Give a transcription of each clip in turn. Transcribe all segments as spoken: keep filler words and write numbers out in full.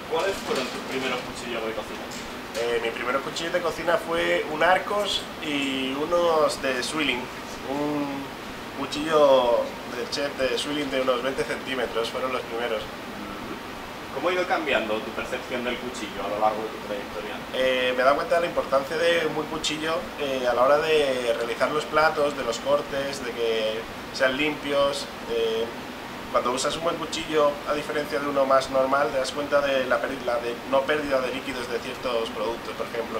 ¿Cuáles fueron tus primeros cuchillos de cocina? Eh, mi primer cuchillo de cocina fue un Arcos y unos de Swilling, un cuchillo de chef de Swilling de unos veinte centímetros, fueron los primeros. ¿Cómo ha ido cambiando tu percepción del cuchillo a lo largo de tu trayectoria? Eh, me he dado cuenta de la importancia de un buen cuchillo eh, a la hora de realizar los platos, de los cortes, de que sean limpios. Eh, cuando usas un buen cuchillo, a diferencia de uno más normal, te das cuenta de la, pérdida, de no pérdida de líquidos de ciertos productos, por ejemplo.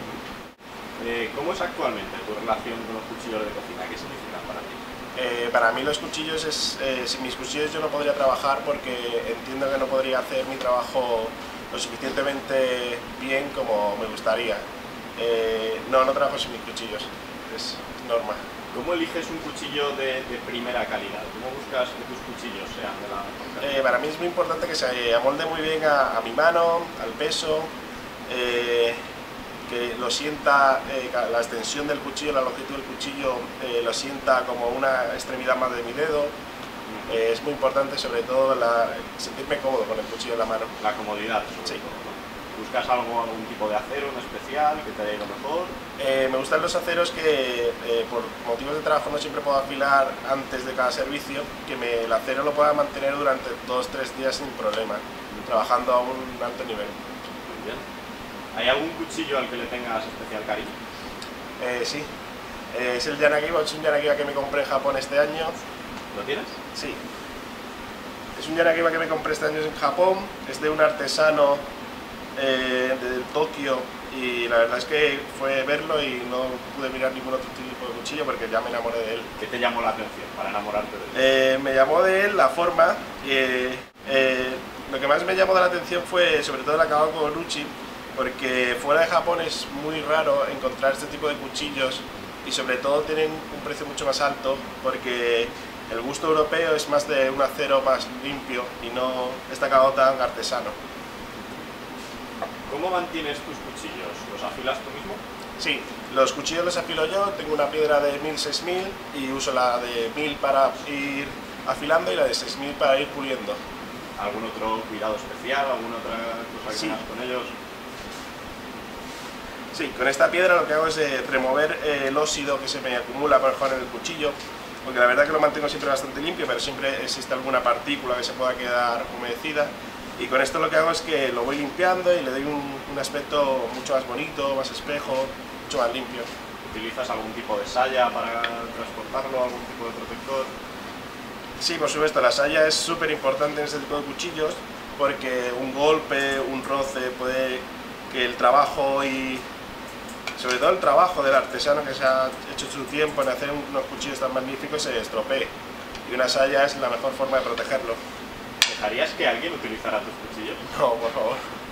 Eh, ¿Cómo es actualmente tu relación con los cuchillos de cocina? ¿Qué significan para ti? Eh, para mí los cuchillos, es, eh, sin mis cuchillos yo no podría trabajar porque entiendo que no podría hacer mi trabajo lo suficientemente bien como me gustaría. Eh, no, no trabajo sin mis cuchillos, es norma. ¿Cómo eliges un cuchillo de, de primera calidad? ¿Cómo buscas que tus cuchillos sean de la mejor calidad? Eh, para mí es muy importante que se amolde muy bien a, a mi mano, al peso, eh, que lo sienta, eh, la extensión del cuchillo, la longitud del cuchillo, eh, lo sienta como una extremidad más de mi dedo. Eh, es muy importante, sobre todo, la, sentirme cómodo con el cuchillo en la mano. La comodidad, sobre Sí. todo, ¿no? ¿Buscas algo, algún tipo de acero en especial que te haya ido mejor? Eh, me gustan los aceros que, eh, por motivos de trabajo, no siempre puedo afilar antes de cada servicio, que me, el acero lo pueda mantener durante dos o tres días sin problema, trabajando a un alto nivel. Muy bien. ¿Hay algún cuchillo al que le tengas especial cariño? Eh, sí, eh, es el Yanagiba, es un Yanagiba que me compré en Japón este año. ¿Lo tienes? Sí. Es un Yanagiba que me compré este año en Japón, es de un artesano eh, de Tokio y la verdad es que fue verlo y no pude mirar ningún otro tipo de cuchillo porque ya me enamoré de él. ¿Qué te llamó la atención para enamorarte de él? Eh, me llamó de él la forma, eh, eh, lo que más me llamó de la atención fue sobre todo el acabado con Uchi, porque fuera de Japón es muy raro encontrar este tipo de cuchillos y sobre todo tienen un precio mucho más alto porque el gusto europeo es más de un acero más limpio y no este acabado tan artesano. ¿Cómo mantienes tus cuchillos? ¿Los afilas tú mismo? Sí, los cuchillos los afilo yo, tengo una piedra de mil seis mil y uso la de mil para ir afilando y la de seis mil para ir puliendo. ¿Algún otro cuidado especial? ¿Alguna otra cosa que Sí. tengas con ellos? Sí, con esta piedra lo que hago es eh, remover eh, el óxido que se me acumula por mejor en el cuchillo, porque la verdad que lo mantengo siempre bastante limpio, pero siempre existe alguna partícula que se pueda quedar humedecida. Y con esto lo que hago es que lo voy limpiando y le doy un, un aspecto mucho más bonito, más espejo, mucho más limpio. ¿Utilizas algún tipo de saya para transportarlo, algún tipo de protector? Sí, por supuesto, la saya es súper importante en este tipo de cuchillos porque un golpe, un roce puede que el trabajo y sobre todo el trabajo del artesano que se ha hecho su tiempo en hacer unos cuchillos tan magníficos se estropee y una saya es la mejor forma de protegerlo. ¿Dejarías que alguien utilizara tus cuchillos? No, por favor.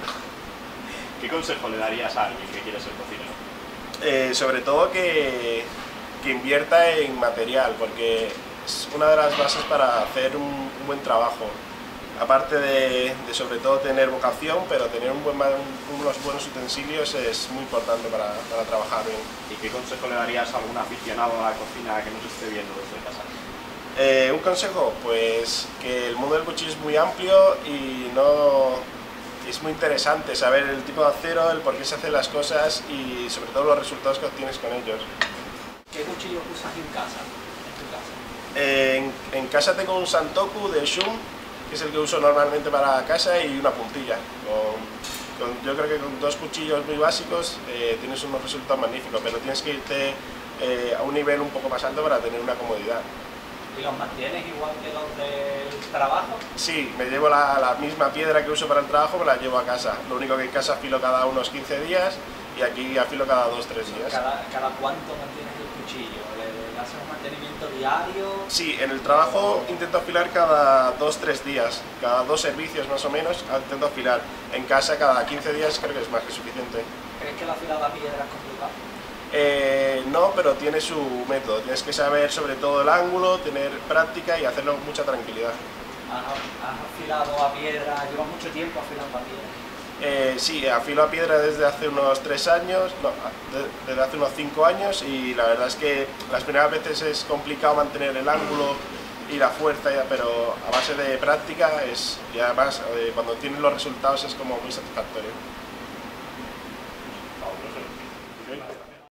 ¿Qué consejo le darías a alguien que quiere ser cocinero? Eh, sobre todo que, que invierta en material, porque es una de las bases para hacer un, un buen trabajo. Aparte de, de sobre todo tener vocación, pero tener un buen, un, unos buenos utensilios es muy importante para, para trabajar bien. ¿Y qué consejo le darías a algún aficionado a la cocina que nos esté viendo desde casa? Eh, un consejo, pues que el mundo del cuchillo es muy amplio y no es muy interesante saber el tipo de acero, el por qué se hacen las cosas y sobre todo los resultados que obtienes con ellos. ¿Qué cuchillo usas en casa? En tu casa. Eh, en, en casa tengo un Santoku de Shun, que es el que uso normalmente para casa, y una puntilla. Con, con, yo creo que con dos cuchillos muy básicos eh, tienes unos resultados magníficos, pero tienes que irte eh, a un nivel un poco más alto para tener una comodidad. ¿Y los mantienes igual que los del trabajo? Sí, me llevo la, la misma piedra que uso para el trabajo, me la llevo a casa. Lo único que en casa afilo cada unos quince días y aquí afilo cada dos tres días. ¿Cada, cada cuánto mantienes el cuchillo? ¿Le, le haces un mantenimiento diario? Sí, en el trabajo intento afilar cada dos tres días, cada dos servicios más o menos intento afilar. En casa cada quince días creo que es más que suficiente. ¿Crees que la afilada a piedra es complicada? Eh, no, pero tiene su método, tienes que saber sobre todo el ángulo, tener práctica y hacerlo con mucha tranquilidad. ¿Has, has afilado a piedra? ¿Llevas mucho tiempo afilando a piedra? Eh, sí, afilo a piedra desde hace unos tres años, no, de, desde hace unos cinco años y la verdad es que las primeras veces es complicado mantener el ángulo y la fuerza, ya, pero a base de práctica es, y además eh, cuando tienes los resultados es como muy satisfactorio.